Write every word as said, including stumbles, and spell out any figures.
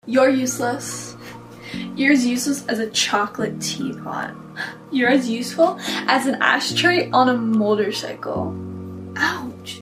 You're useless. You're as useless as a chocolate teapot. You're as useful as an ashtray on a motorcycle. Ouch.